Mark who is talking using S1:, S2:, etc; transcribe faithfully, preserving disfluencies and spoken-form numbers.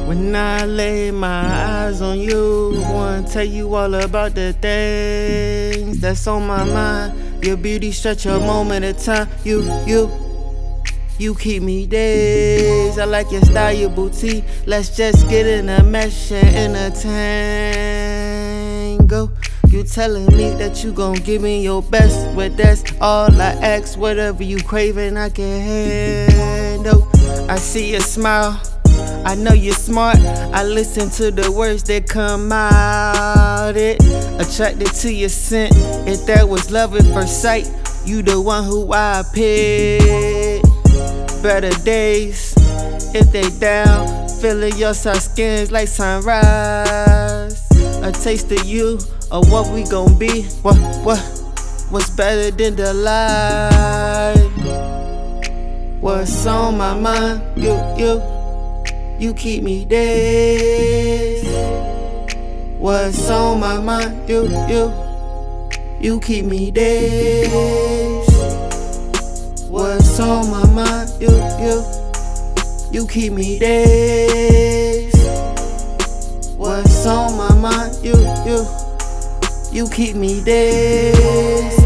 S1: When I lay my eyes on you, wanna tell you all about the things that's on my mind. Your beauty stretch a moment of time. You, you, you keep me dazed. I like your style, your boutique. Let's just get in a mesh and entertain. You telling me that you gon' give me your best, but that's all I ask. Whatever you craving, I can handle. I see your smile, I know you're smart. I listen to the words that come out it. Attracted to your scent. If that was love at first sight, you the one who I pick. Better days, if they down. Feeling your soft skin like sunrise. A taste of you, or what we gon' be. What, what, what's better than the light? What's on my mind? You, you, you keep me dazed. What's on my mind? You, you, you keep me dazed. What's on my mind? You, you, you keep me dazed. What's on my mind? You, you, you keep me dazed.